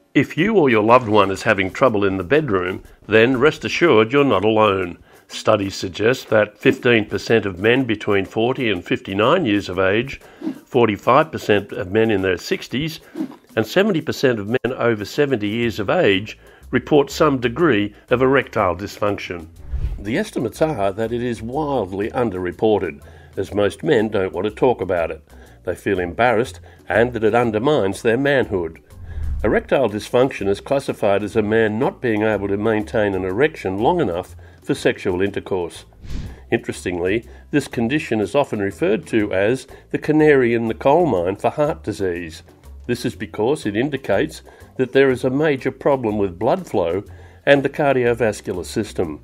If you or your loved one is having trouble in the bedroom, then rest assured you're not alone. Studies suggest that 15% of men between 40 and 59 years of age, 45% of men in their 60s, and 70% of men over 70 years of age report some degree of erectile dysfunction. The estimates are that it is wildly underreported, as most men don't want to talk about it. They feel embarrassed and that it undermines their manhood. Erectile dysfunction is classified as a man not being able to maintain an erection long enough for sexual intercourse. Interestingly, this condition is often referred to as the canary in the coal mine for heart disease. This is because it indicates that there is a major problem with blood flow and the cardiovascular system.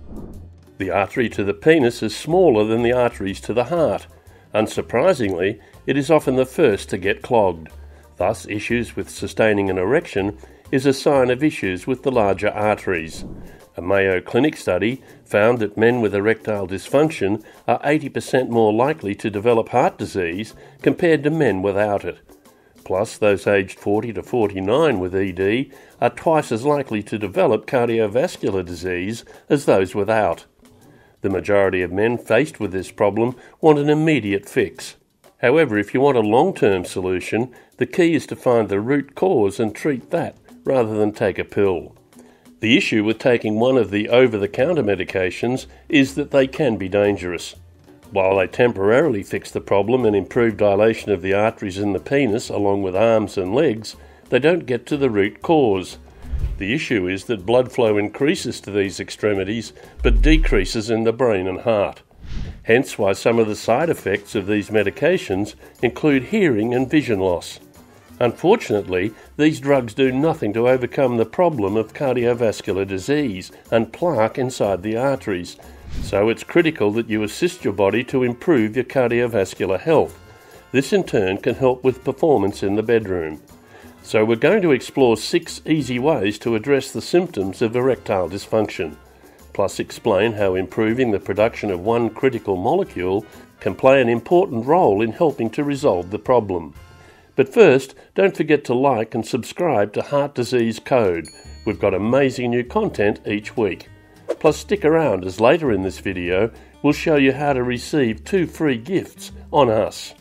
The artery to the penis is smaller than the arteries to the heart. Unsurprisingly, it is often the first to get clogged. Thus, issues with sustaining an erection is a sign of issues with the larger arteries. A Mayo Clinic study found that men with erectile dysfunction are 80% more likely to develop heart disease compared to men without it. Plus, those aged 40 to 49 with ED are twice as likely to develop cardiovascular disease as those without. The majority of men faced with this problem want an immediate fix. However, if you want a long-term solution, the key is to find the root cause and treat that, rather than take a pill. The issue with taking one of the over-the-counter medications is that they can be dangerous. While they temporarily fix the problem and improve dilation of the arteries in the penis along with arms and legs, they don't get to the root cause. The issue is that blood flow increases to these extremities but decreases in the brain and heart. Hence why some of the side effects of these medications include hearing and vision loss. Unfortunately, these drugs do nothing to overcome the problem of cardiovascular disease and plaque inside the arteries, so it's critical that you assist your body to improve your cardiovascular health. This in turn can help with performance in the bedroom. So we're going to explore 6 easy ways to address the symptoms of erectile dysfunction, plus explain how improving the production of one critical molecule can play an important role in helping to resolve the problem. But first, don't forget to like and subscribe to Heart Disease Code. We've got amazing new content each week. Plus stick around, as later in this video we'll show you how to receive 2 free gifts on us.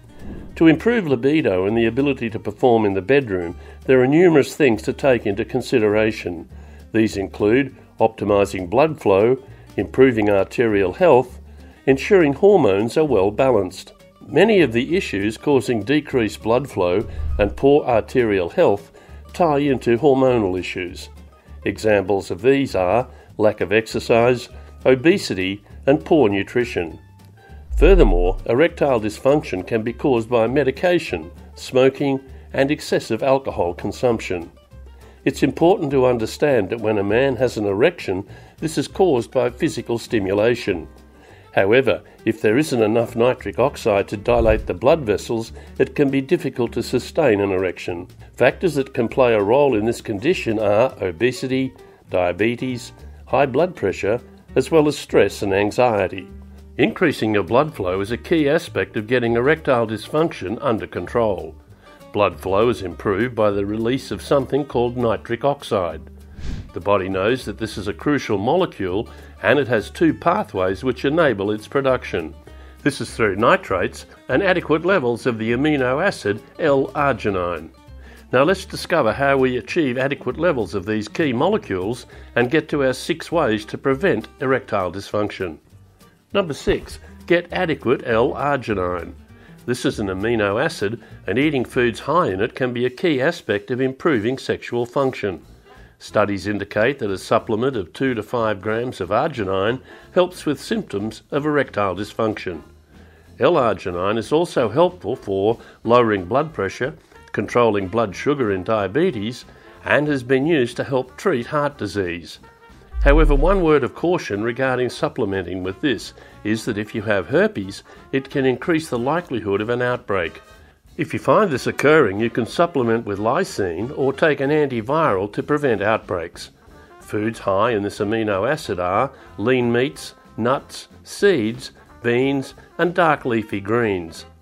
To improve libido and the ability to perform in the bedroom, there are numerous things to take into consideration. These include optimizing blood flow, improving arterial health, ensuring hormones are well balanced. Many of the issues causing decreased blood flow and poor arterial health tie into hormonal issues. Examples of these are lack of exercise, obesity, and poor nutrition. Furthermore, erectile dysfunction can be caused by medication, smoking, and excessive alcohol consumption. It's important to understand that when a man has an erection, this is caused by physical stimulation. However, if there isn't enough nitric oxide to dilate the blood vessels, it can be difficult to sustain an erection. Factors that can play a role in this condition are obesity, diabetes, high blood pressure, as well as stress and anxiety. Increasing your blood flow is a key aspect of getting erectile dysfunction under control. Blood flow is improved by the release of something called nitric oxide. The body knows that this is a crucial molecule and it has 2 pathways which enable its production. This is through nitrates and adequate levels of the amino acid L-Arginine. Now let's discover how we achieve adequate levels of these key molecules and get to our 6 ways to prevent erectile dysfunction. Number 6. Get adequate L-Arginine. This is an amino acid, and eating foods high in it can be a key aspect of improving sexual function. Studies indicate that a supplement of 2 to 5 grams of arginine helps with symptoms of erectile dysfunction. L-Arginine is also helpful for lowering blood pressure, controlling blood sugar in diabetes, and has been used to help treat heart disease. However, one word of caution regarding supplementing with this is that if you have herpes, it can increase the likelihood of an outbreak. If you find this occurring, you can supplement with lysine or take an antiviral to prevent outbreaks. Foods high in this amino acid are lean meats, nuts, seeds, beans, and dark leafy greens.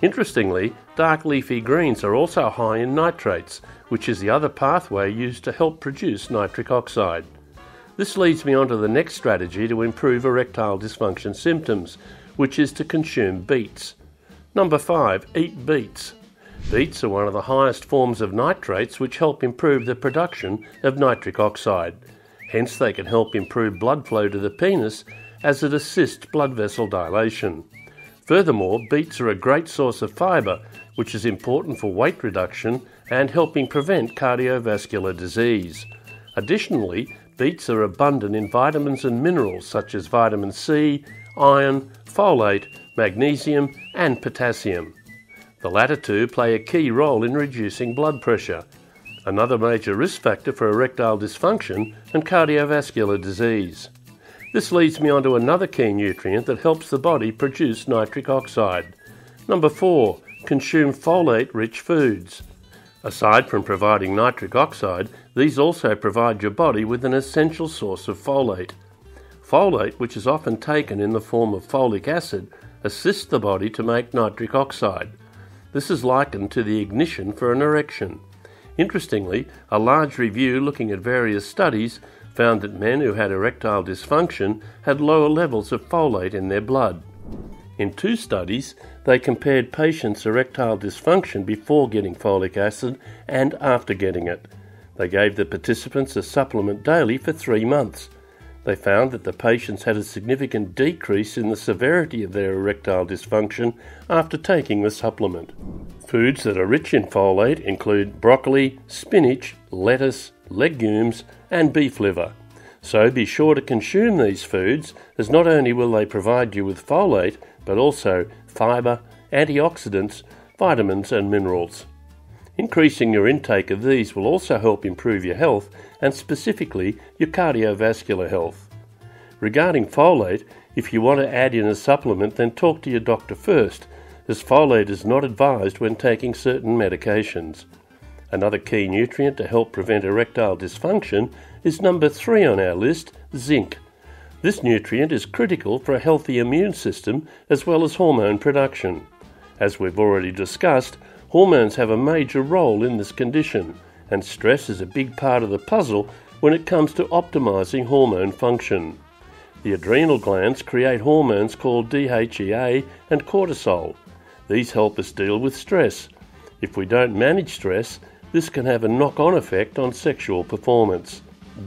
Interestingly, dark leafy greens are also high in nitrates, which is the other pathway used to help produce nitric oxide. This leads me on to the next strategy to improve erectile dysfunction symptoms, which is to consume beets. Number 5, eat beets. Beets are one of the highest forms of nitrates which help improve the production of nitric oxide. Hence they can help improve blood flow to the penis as it assists blood vessel dilation. Furthermore, beets are a great source of fibre, which is important for weight reduction and helping prevent cardiovascular disease. Additionally, beets are abundant in vitamins and minerals such as vitamin C, iron, folate, magnesium and potassium. The latter two play a key role in reducing blood pressure, another major risk factor for erectile dysfunction and cardiovascular disease. This leads me on to another key nutrient that helps the body produce nitric oxide. Number 4, consume folate-rich foods. Aside from providing nitric oxide, these also provide your body with an essential source of folate. Folate, which is often taken in the form of folic acid, assists the body to make nitric oxide. This is likened to the ignition for an erection. Interestingly, a large review looking at various studies found that men who had erectile dysfunction had lower levels of folate in their blood. In 2 studies, they compared patients' erectile dysfunction before getting folic acid and after getting it. They gave the participants a supplement daily for 3 months. They found that the patients had a significant decrease in the severity of their erectile dysfunction after taking the supplement. Foods that are rich in folate include broccoli, spinach, lettuce, legumes, and beef liver. So be sure to consume these foods, as not only will they provide you with folate, but also fibre, antioxidants, vitamins and minerals. Increasing your intake of these will also help improve your health, and specifically your cardiovascular health. Regarding folate, if you want to add in a supplement, then talk to your doctor first, as folate is not advised when taking certain medications. Another key nutrient to help prevent erectile dysfunction is number 3 on our list, zinc. This nutrient is critical for a healthy immune system as well as hormone production. As we've already discussed, hormones have a major role in this condition, and stress is a big part of the puzzle when it comes to optimizing hormone function. The adrenal glands create hormones called DHEA and cortisol. These help us deal with stress. If we don't manage stress, this can have a knock-on effect on sexual performance.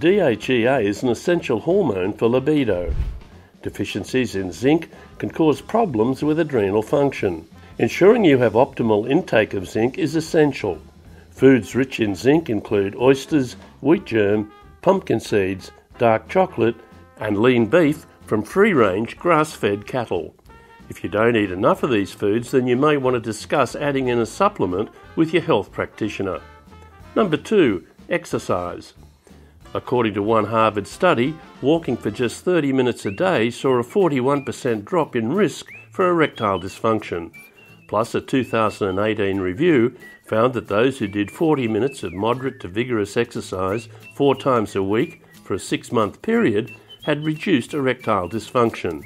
DHEA is an essential hormone for libido. Deficiencies in zinc can cause problems with adrenal function. Ensuring you have optimal intake of zinc is essential. Foods rich in zinc include oysters, wheat germ, pumpkin seeds, dark chocolate, and lean beef from free-range grass-fed cattle. If you don't eat enough of these foods, then you may want to discuss adding in a supplement with your health practitioner. Number 2, exercise. According to one Harvard study, walking for just 30 minutes a day saw a 41% drop in risk for erectile dysfunction. Plus, a 2018 review found that those who did 40 minutes of moderate to vigorous exercise 4 times a week for a 6-month period had reduced erectile dysfunction.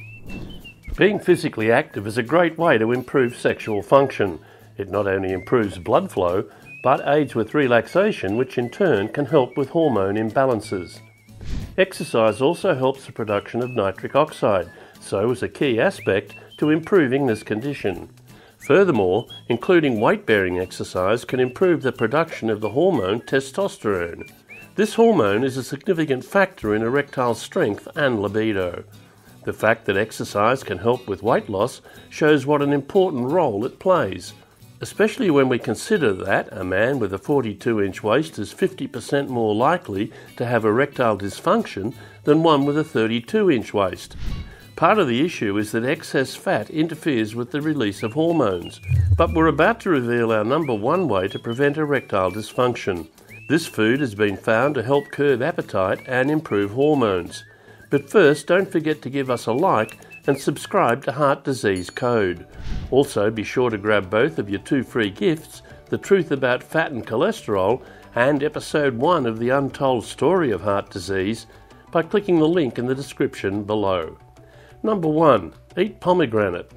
Being physically active is a great way to improve sexual function. It not only improves blood flow, but aids with relaxation, which in turn can help with hormone imbalances. Exercise also helps the production of nitric oxide, so is a key aspect to improving this condition. Furthermore, including weight-bearing exercise can improve the production of the hormone testosterone. This hormone is a significant factor in erectile strength and libido. The fact that exercise can help with weight loss shows what an important role it plays, especially when we consider that a man with a 42-inch waist is 50% more likely to have erectile dysfunction than one with a 32-inch waist. Part of the issue is that excess fat interferes with the release of hormones, but we're about to reveal our number 1 way to prevent erectile dysfunction. This food has been found to help curb appetite and improve hormones. But first, don't forget to give us a like and subscribe to Heart Disease Code. Also, be sure to grab both of your 2 free gifts, The Truth About Fat and Cholesterol and Episode 1 of The Untold Story of Heart Disease, by clicking the link in the description below. Number 1. Eat pomegranate.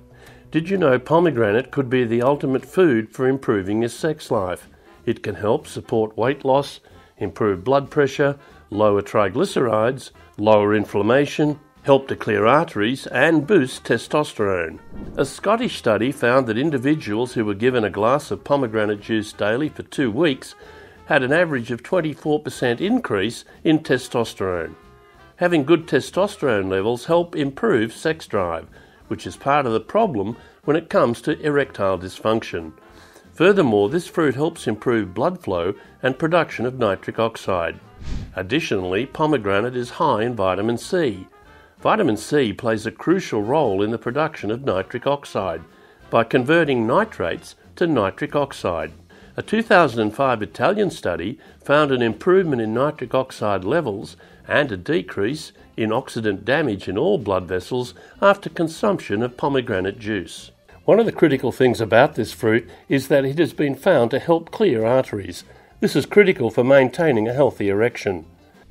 Did you know pomegranate could be the ultimate food for improving your sex life? It can help support weight loss, improve blood pressure, lower triglycerides, lower inflammation, help to clear arteries, and boost testosterone. A Scottish study found that individuals who were given a glass of pomegranate juice daily for 2 weeks had an average of 24% increase in testosterone. Having good testosterone levels help improve sex drive, which is part of the problem when it comes to erectile dysfunction. Furthermore, this fruit helps improve blood flow and production of nitric oxide. Additionally, pomegranate is high in vitamin C. Vitamin C plays a crucial role in the production of nitric oxide by converting nitrates to nitric oxide. A 2005 Italian study found an improvement in nitric oxide levels and a decrease in oxidant damage in all blood vessels after consumption of pomegranate juice. One of the critical things about this fruit is that it has been found to help clear arteries. This is critical for maintaining a healthy erection.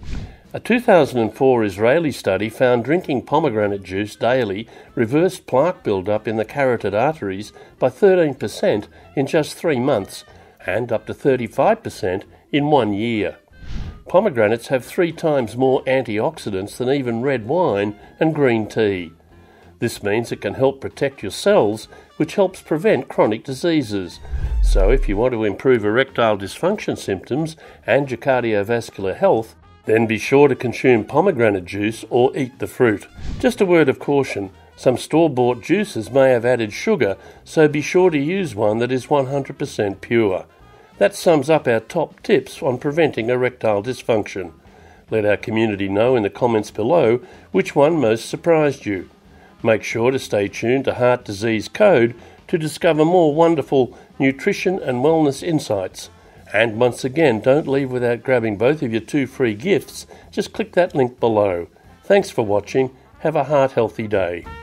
A 2004 Israeli study found drinking pomegranate juice daily reversed plaque buildup in the carotid arteries by 13% in just 3 months and up to 35% in 1 year. Pomegranates have 3 times more antioxidants than even red wine and green tea. This means it can help protect your cells, which helps prevent chronic diseases. So if you want to improve erectile dysfunction symptoms and your cardiovascular health, then be sure to consume pomegranate juice or eat the fruit. Just a word of caution, some store-bought juices may have added sugar, so be sure to use one that is 100% pure. That sums up our top tips on preventing erectile dysfunction. Let our community know in the comments below which one most surprised you. Make sure to stay tuned to Heart Disease Code to discover more wonderful nutrition and wellness insights. And once again, don't leave without grabbing both of your 2 free gifts. Just click that link below. Thanks for watching. Have a heart-healthy day.